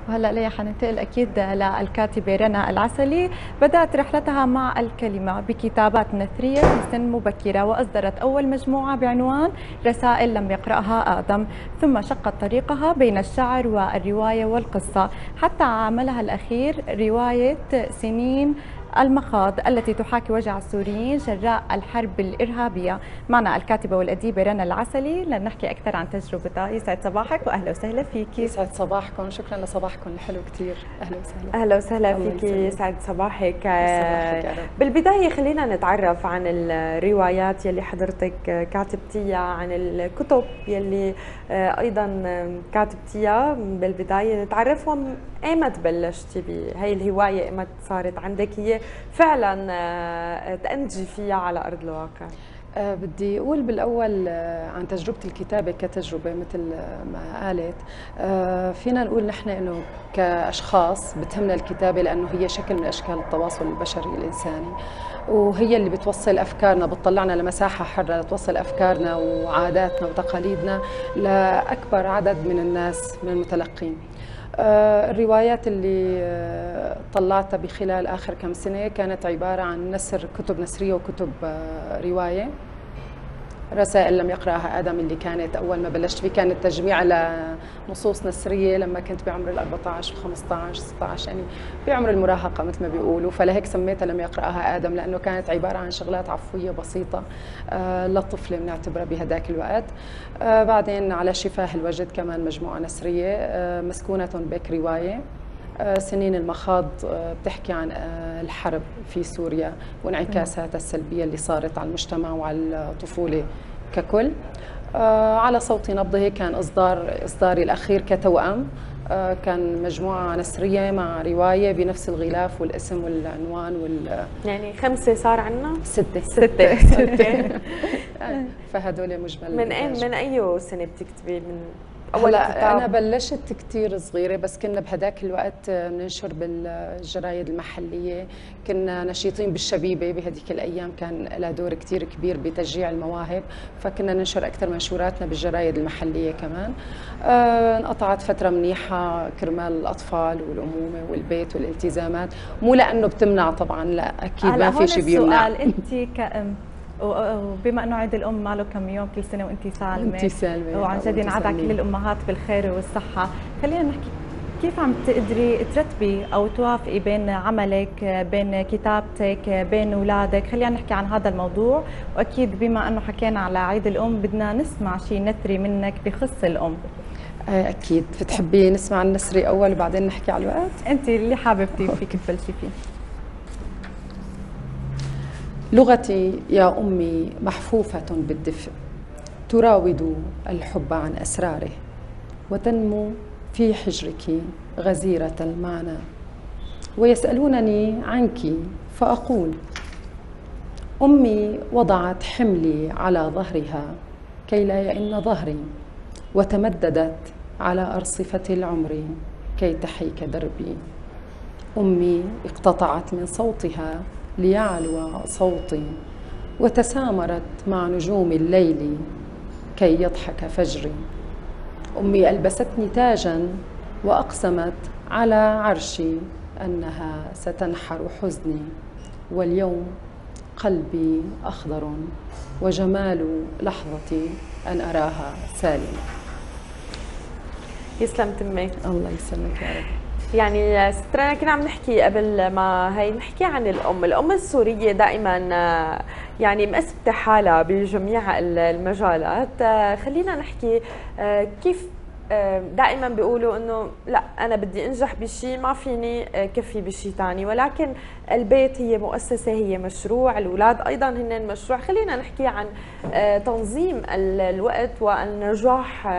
وهلا ليا حننتقل اكيد للكاتبه رنا العسلي. بدات رحلتها مع الكلمه بكتابات نثريه في سن مبكره، واصدرت اول مجموعه بعنوان رسائل لم يقراها ادم، ثم شقت طريقها بين الشعر والروايه والقصه، حتى عملها الاخير روايه سنين المخاض التي تحاكي وجع السوريين جراء الحرب الإرهابية. معنا الكاتبة والأديبة رنا العسلي لنحكي أكثر عن تجربتها. يسعد صباحك وأهلا وسهلا فيك. يسعد صباحكم، شكرا لصباحكم الحلو كثير. أهلا وسهلا. أهلا وسهلا فيك، يسعد صباحك. صباحك. بالبداية خلينا نتعرف عن الروايات يلي حضرتك كاتبتيها، عن الكتب يلي أيضا كاتبتيها. بالبداية نتعرف ايمت بلشتي بهي الهوايه؟ ايمت صارت عندك هي فعلا تأنجي فيها على ارض الواقع؟ بدي اقول بالاول عن تجربه الكتابه كتجربه مثل ما قالت. فينا نقول نحن انه كاشخاص بتهمنا الكتابه لانه هي شكل من اشكال التواصل البشري الانساني، وهي اللي بتوصل افكارنا، بتطلعنا لمساحه حره توصل افكارنا وعاداتنا وتقاليدنا لاكبر عدد من الناس من المتلقين. الروايات اللي طلعتها بخلال آخر كم سنة كانت عبارة عن نثر، كتب نثرية وكتب رواية. رسائل لم يقرأها آدم اللي كانت أول ما بلشت فيه كانت تجميع لنصوص نثرية لما كنت بعمر ال 14 15 16، يعني بعمر المراهقة مثل ما بيقولوا، فلهيك سميتها لم يقرأها آدم لأنه كانت عبارة عن شغلات عفوية بسيطة للطفلة بنعتبرها بهداك الوقت. بعدين على شفاه الوجد كمان مجموعة نثرية. مسكونة بك رواية. سنين المخاض بتحكي عن الحرب في سوريا وانعكاساتها السلبية اللي صارت على المجتمع وعلى الطفولة ككل. على صوت نبضه كان إصداري الأخير كتوأم، كان مجموعة نثرية مع رواية بنفس الغلاف والاسم والعنوان يعني 5 صار عنا؟ 6. فهدول مجمل. من أي سنة بتكتبي؟ من هلا انا بلشت كثير صغيره، بس كنا بهداك الوقت بننشر بالجرايد المحليه، كنا نشيطين بالشبيبه بهديك الايام، كان لها دور كثير كبير بتشجيع المواهب، فكنا ننشر اكثر منشوراتنا بالجرايد المحليه كمان. انقطعت فتره منيحه كرمال الاطفال والامومه والبيت والالتزامات، مو لانه بتمنع طبعا، لا اكيد ما في شيء بيمنع. هون السؤال، انت كأم وبما انه عيد الام ما له كم يوم، كل سنه وانت سالمه وعن جد ينعاد على كل الامهات بالخير والصحه، خلينا نحكي كيف عم تقدري ترتبي او توافقي بين عملك، بين كتابتك، بين اولادك؟ خلينا نحكي عن هذا الموضوع، واكيد بما انه حكينا على عيد الام بدنا نسمع شيء نثري منك بخص الام. اكيد. بتحبي نسمع النثري اول وبعدين نحكي على الوقت؟ انت اللي حاببتي فيك تبلشي فيه. لغتي يا أمي محفوفة بالدفء، تراود الحب عن أسراره، وتنمو في حجرك غزيرة المعنى، ويسألونني عنك فأقول أمي وضعت حملي على ظهرها كي لا يئن ظهري، وتمددت على أرصفة العمر كي تحيك دربي. أمي اقتطعت من صوتها ليعلو صوتي، وتسامرت مع نجوم الليل كي يضحك فجري. أمي ألبستني تاجا وأقسمت على عرشي أنها ستنحر حزني، واليوم قلبي أخضر وجمال لحظتي أن أراها سالمة. يسلم تمك. الله يسلمك يا رب. يعني سترنا كنا عم نحكي قبل ما هي نحكي عن الأم السورية دائما يعني مأثبتة حالها بجميع المجالات. خلينا نحكي كيف دائما بيقولوا انه لا انا بدي انجح بشيء، ما فيني كفي بشيء ثاني، ولكن البيت هي مؤسسة، هي مشروع، الاولاد ايضا هن مشروع. خلينا نحكي عن تنظيم الوقت والنجاح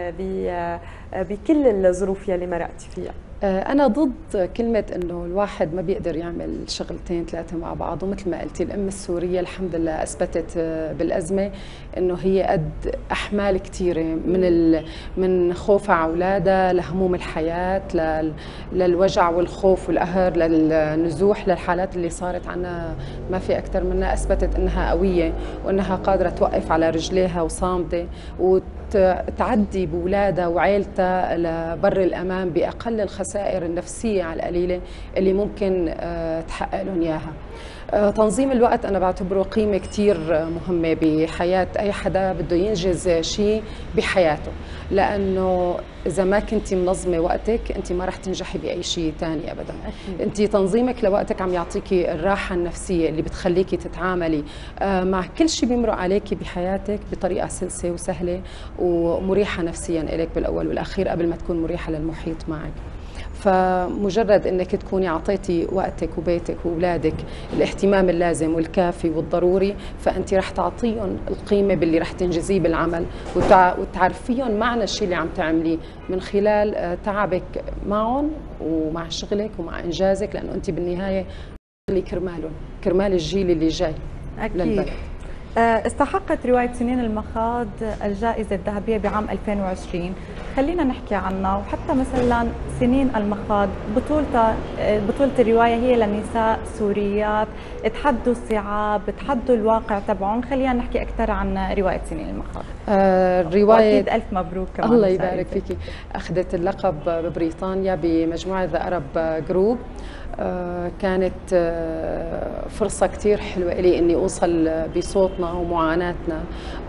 بكل الظروف يلي مرقتي فيها. أنا ضد كلمة إنه الواحد ما بيقدر يعمل شغلتين 3 مع بعض، ومثل ما قلتي الأم السورية الحمد لله أثبتت بالأزمة إنه هي قد أحمال كثيرة من خوفها على أولادها لهموم الحياة للوجع والخوف والقهر للنزوح للحالات اللي صارت عنا ما في أكثر منها. أثبتت إنها قوية وإنها قادرة توقف على رجليها وصامدة تعدي بولادها وعائلتها لبر الأمان بأقل الخسائر النفسية على القليلة اللي ممكن تحقق لهم إياها. تنظيم الوقت أنا بعتبره قيمة كتير مهمة بحياة أي حدا بده ينجز شيء بحياته، لأنه إذا ما كنتي منظمة وقتك أنت ما رح تنجحي بأي شيء تاني أبدا. أنت تنظيمك لوقتك عم يعطيكي الراحة النفسية اللي بتخليكي تتعاملي مع كل شيء بيمرق عليكي بحياتك بطريقة سلسة وسهلة ومريحة نفسيا إليك بالأول والأخير قبل ما تكون مريحة للمحيط معك. فمجرد انك تكوني اعطيتي وقتك وبيتك واولادك الاهتمام اللازم والكافي والضروري، فانت رح تعطيهم القيمه باللي رح تنجزيه بالعمل، وتعرفيهم معنى الشيء اللي عم تعمليه من خلال تعبك معهم ومع شغلك ومع انجازك، لانه انت بالنهايه اللي كرمالهم، كرمال الجيل اللي جاي للبلد. استحقت رواية سنين المخاض الجائزة الذهبية بعام 2020، خلينا نحكي عنها. وحتى مثلا سنين المخاض بطولة الرواية هي لنساء سوريات تحدوا الصعاب، تحدوا الواقع تبعهم. خلينا نحكي أكثر عن رواية سنين المخاض. الرواية أكيد ألف مبروك كمان. الله يبارك فيكي. أخذت اللقب ببريطانيا بمجموعة ذا أرب جروب. كانت فرصة كتير حلوة إلي إني أوصل بصوتنا ومعاناتنا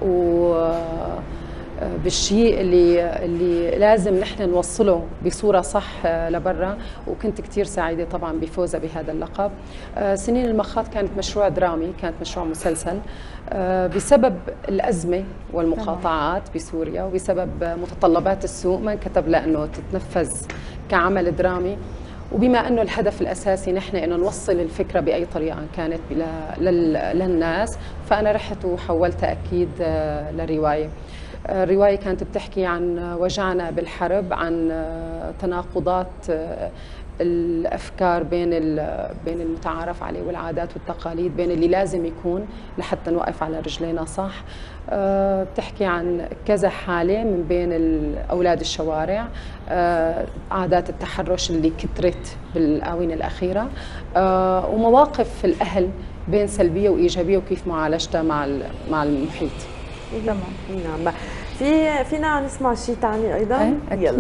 بالشيء اللي لازم نحن نوصله بصورة صح لبرا، وكنت كتير سعيدة طبعا بفوزها بهذا اللقب. سنين المخاض كانت مشروع درامي، كانت مشروع مسلسل. بسبب الأزمة والمقاطعات بسوريا وبسبب متطلبات السوق ما انكتب لأنه تتنفذ كعمل درامي، وبما أنه الهدف الأساسي نحن إنه نوصل الفكرة بأي طريقة كانت للناس، فأنا رحت وحولتها أكيد لرواية. الرواية كانت بتحكي عن وجعنا بالحرب، عن تناقضات الأفكار بين المتعارف عليه والعادات والتقاليد، بين اللي لازم يكون لحتى نوقف على رجلينا صح. بتحكي عن كذا حالة من بين أولاد الشوارع، عادات التحرش اللي كترت بالآونة الأخيرة، ومواقف الأهل بين سلبية وإيجابية وكيف معالجتها مع المحيط. تمام. نعم. فينا نسمع شيء ثاني أيضا؟ يلا.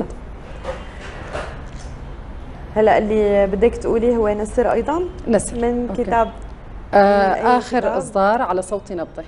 هلا اللي بدك تقولي هو نسر أيضا؟ نسر من أوكي. كتاب آخر كتاب؟ إصدار على صوت نبضه.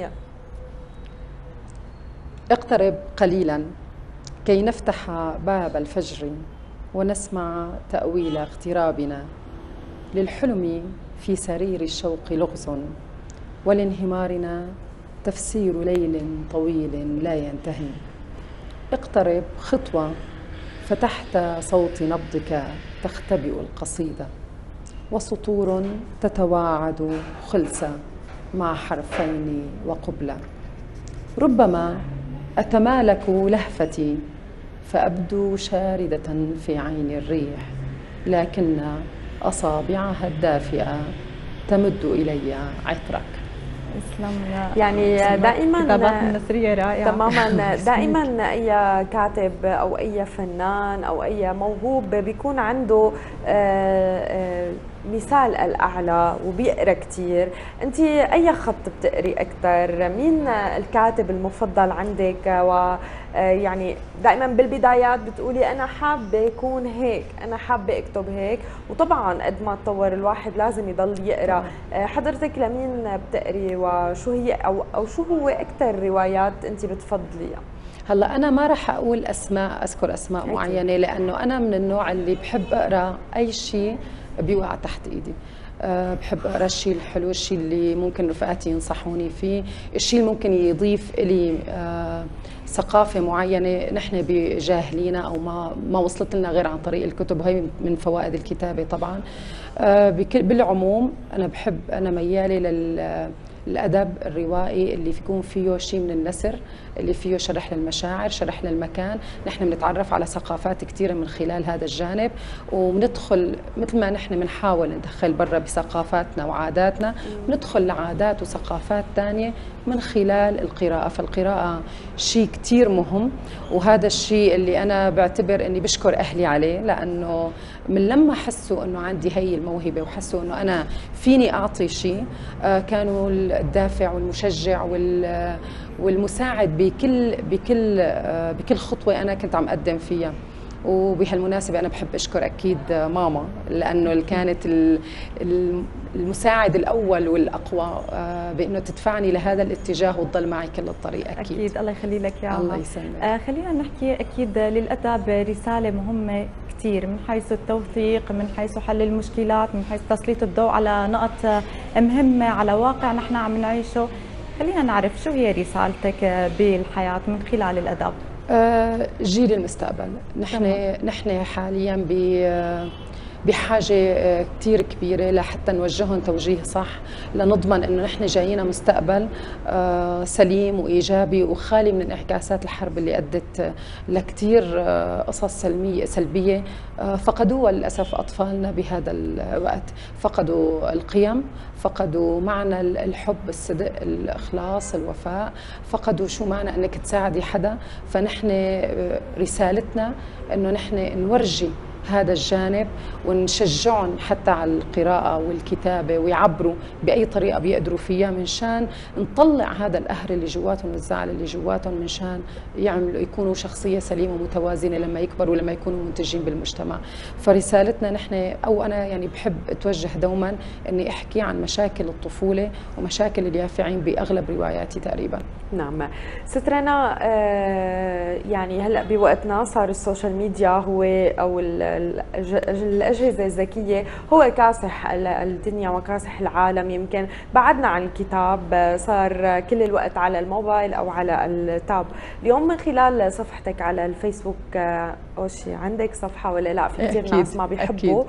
اقترب قليلا كي نفتح باب الفجر ونسمع تأويل اغترابنا، للحلم في سرير الشوق لغز، ولانهمارنا تفسير ليل طويل لا ينتهي. اقترب خطوة فتحت صوت نبضك تختبئ القصيدة، وسطور تتواعد خلسة مع حرفين وقبلة. ربما أتمالك لهفتي فأبدو شاردة في عين الريح، لكن أصابعها الدافئة تمد إلي عطرك. يعني دائما كتابات النثرية رائعة تماما. دائما اي كاتب او اي فنان او اي موهوب بيكون عنده مثال الأعلى وبيقرأ كتير. أنت أي خط بتقري أكثر؟ مين الكاتب المفضل عندك؟ ويعني دائما بالبدايات بتقولي أنا حابة يكون هيك، أنا حابة أكتب هيك، وطبعا قد ما تطور الواحد لازم يضل يقرأ. حضرتك لمين بتقري وشو هي أو شو هو أكثر روايات أنت بتفضليها؟ هلا أنا ما راح أقول أذكر أسماء معينة، لأنه أنا من النوع اللي بحب أقرأ أي شيء بيوقع تحت ايدي. بحب اقرا الشيء الحلو، الشيء اللي ممكن رفقاتي ينصحوني فيه، الشيء اللي ممكن يضيف لي ثقافه معينه نحن بجاهلينا او ما وصلت لنا غير عن طريق الكتب. هي من فوائد الكتابه طبعا. بالعموم انا مياله الأدب الروائي اللي يكون فيه شيء من النثر، اللي فيه شرح للمشاعر، شرح للمكان. نحن بنتعرف على ثقافات كثيرة من خلال هذا الجانب، وبندخل مثل ما نحن بنحاول ندخل برا بثقافاتنا وعاداتنا، بندخل لعادات وثقافات ثانية من خلال القراءة. فالقراءة شيء كثير مهم، وهذا الشيء اللي أنا بعتبر أني بشكر أهلي عليه، لأنه من لما حسوا أنه عندي هي الموهبة وحسوا أنه أنا فيني أعطي شيء، كانوا الدافع والمشجع والمساعد بكل خطوه انا كنت عم اقدم فيها. وبهالمناسبة أنا بحب أشكر أكيد ماما، لأنه كانت المساعد الأول والأقوى بأنه تدفعني لهذا الاتجاه وتضل معي كل الطريق. أكيد الله يخلي لك يا الله يسلمك. خلينا نحكي أكيد للأدب رسالة مهمة كثير من حيث التوثيق، من حيث حل المشكلات، من حيث تسليط الضوء على نقط مهمة على واقع نحن عم نعيشه. خلينا نعرف شو هي رسالتك بالحياة من خلال الأدب؟ جيل المستقبل. نحن حاليا بحاجة كتير كبيرة لحتى نوجههم توجيه صح، لنضمن انه نحن جايين مستقبل سليم وايجابي وخالي من انعكاسات الحرب اللي ادت لكتير قصص سلبية فقدوها للاسف اطفالنا بهذا الوقت. فقدوا القيم، فقدوا معنى الحب، الصدق، الاخلاص، الوفاء، فقدوا شو معنى انك تساعدي حدا. فنحن رسالتنا انه نحن نورجي هذا الجانب ونشجعهم حتى على القراءة والكتابة ويعبروا بأي طريقة بيقدروا فيها، من شان نطلع هذا القهر اللي جواتهم والزعل اللي جواتهم، من شان يكونوا شخصية سليمة متوازنة لما يكبروا ولما يكونوا منتجين بالمجتمع. فرسالتنا نحن، أو أنا يعني بحب أتوجه دوما أني أحكي عن مشاكل الطفولة ومشاكل اليافعين بأغلب رواياتي تقريبا. نعم ست رنا، يعني هلأ بوقتنا صار السوشيال ميديا هو أو الأجهزة الذكية هو كاسح الدنيا وكاسح العالم. يمكن بعدنا عن الكتاب، صار كل الوقت على الموبايل أو على التاب. اليوم من خلال صفحتك على الفيسبوك أو شيء، عندك صفحة ولا لا؟ في كثير ناس ما بيحبوا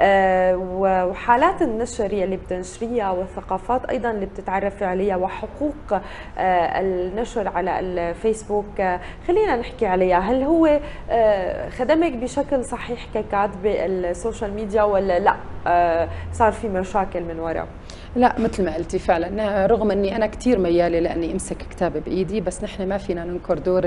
وحالات النشر يلي بتنشريها والثقافات أيضا اللي بتتعرفي عليها وحقوق النشر على الفيسبوك، خلينا نحكي عليها. هل هو خدمك بشكل صحيح ككاتبة السوشيال ميديا ولا لا صار في مشاكل من وراء؟ لا، مثل ما قلتي فعلا، رغم اني انا كثير مياله لاني امسك كتاب بايدي، بس نحن ما فينا ننكر دور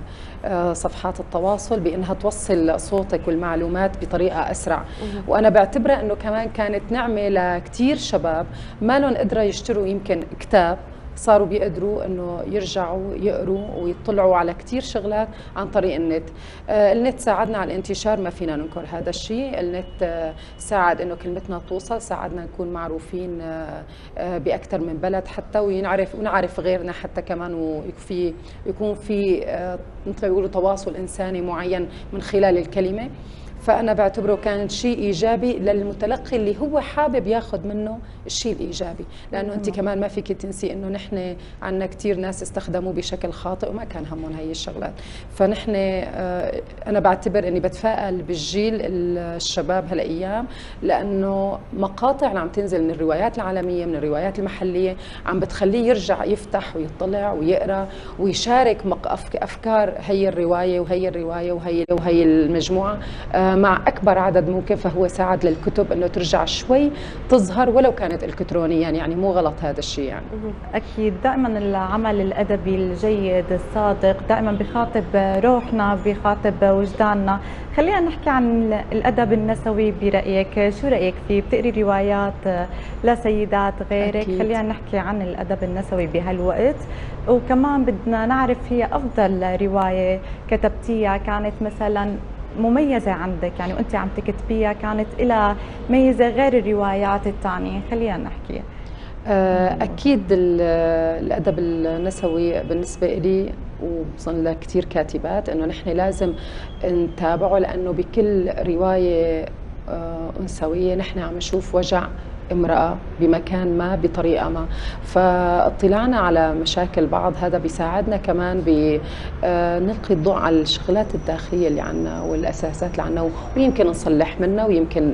صفحات التواصل بانها توصل صوتك والمعلومات بطريقه اسرع. وانا بعتبرها انه كمان كانت نعمه لكثير شباب ما لهم قدروا يشتروا يمكن كتاب، صاروا بيقدروا انه يرجعوا يقروا ويطلعوا على كثير شغلات عن طريق النت. النت ساعدنا على الانتشار، ما فينا ننكر هذا الشيء. النت ساعد انه كلمتنا توصل، ساعدنا نكون معروفين باكثر من بلد حتى، ونعرف غيرنا حتى كمان، ويكون في مثل ما بيقولوا تواصل انساني معين من خلال الكلمه. فأنا بعتبره كان شيء إيجابي للمتلقي اللي هو حابب ياخذ منه الشيء الإيجابي، لأنه أنت كمان ما فيك تنسي إنه نحن عندنا كثير ناس استخدموه بشكل خاطئ وما كان همهم هي الشغلات. فنحن أنا بعتبر إني بتفائل بالجيل الشباب هالأيام، لأنه مقاطع اللي عم تنزل من الروايات العالمية من الروايات المحلية عم بتخليه يرجع يفتح ويطلع ويقرأ ويشارك أفكار هي الرواية وهي الرواية وهي المجموعة مع أكبر عدد ممكن. فهو ساعد للكتب أنه ترجع شوي تظهر ولو كانت إلكترونيا، يعني مو غلط هذا الشيء يعني. أكيد دائما العمل الأدبي الجيد الصادق دائما بخاطب روحنا، بخاطب وجداننا. خلينا نحكي عن الأدب النسوي برأيك، شو رأيك فيه؟ بتقري روايات لسيدات غيرك؟ أكيد. خلينا نحكي عن الأدب النسوي بهالوقت، وكمان بدنا نعرف هي أفضل رواية كتبتيها كانت مثلا مميزة عندك، يعني وانت عم تكتبيها كانت لها ميزة غير الروايات الثانية. خلينا نحكي. أكيد الأدب النسوي بالنسبة لي وبظن لكثير كاتبات أنه نحن لازم نتابعه، لأنه بكل رواية أنثوية نحن عم نشوف وجع امرأة بمكان ما بطريقة ما، فاطلاعنا على مشاكل بعض هذا بيساعدنا كمان بنلقي الضوء على الشغلات الداخلية اللي عنا والأساسات اللي عنا، ويمكن نصلح منها ويمكن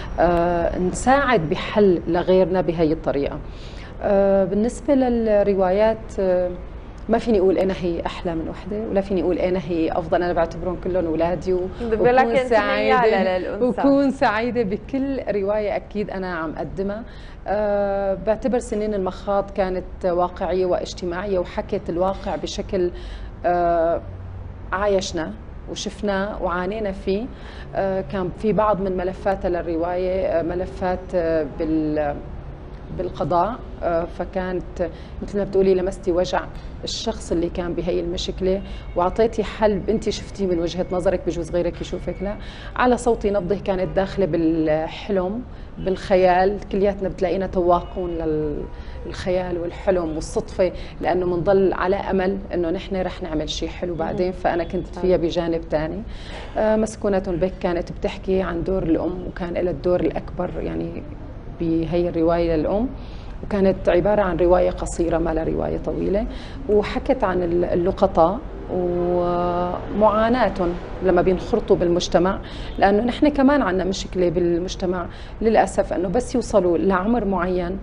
نساعد بحل لغيرنا بهي الطريقة. بالنسبة للروايات ما فيني اقول انا هي احلى من وحده، ولا فيني اقول انا هي افضل، انا بعتبرهم كلهم اولادي وكون سعيده بكل روايه اكيد انا عم اقدمها. بعتبر سنين المخاض كانت واقعيه واجتماعيه وحكت الواقع بشكل عايشنا وشفناه وعانينا فيه. كان في بعض من ملفاتها للروايه ملفات بالقضاء. فكانت مثل ما بتقولي لمستي وجع الشخص اللي كان بهي المشكله واعطيتي حل انت شفتيه من وجهه نظرك، بجوز غيرك يشوفك لا. على صوتي نبضه كانت داخله بالحلم بالخيال، كلياتنا بتلاقينا تواقون للخيال والحلم والصدفه، لانه بنضل على امل انه نحن رح نعمل شيء حلو بعدين. فانا كنت فيها بجانب ثاني. مسكونة بك كانت بتحكي عن دور الام، وكان لها الدور الاكبر يعني بهي الروايه للام، وكانت عباره عن روايه قصيره ما لها روايه طويله، وحكت عن اللقطاء ومعاناتهم لما بينخرطوا بالمجتمع، لانه نحن كمان عندنا مشكله بالمجتمع للاسف، انه بس يوصلوا لعمر معين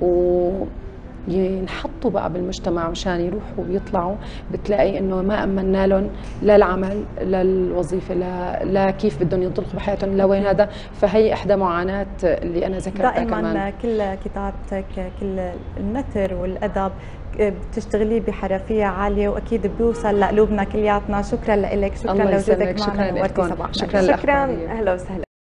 ينحطوا بقى بالمجتمع مشان يروحوا ويطلعوا، بتلاقي انه ما امنا لهم لا العمل لا الوظيفه لا كيف بدهم ينطلقوا بحياتهم لا وين هذا. فهي احدى معاناه اللي انا ذكرتها دائما كمان. كل كتابتك كل النثر والادب بتشتغلي بحرفيه عاليه واكيد بيوصل لقلوبنا كلياتنا. شكرا لك، شكرا لوجودك معنا، نورتي صباحنا. شكرا شكرا، اهلا وسهلا.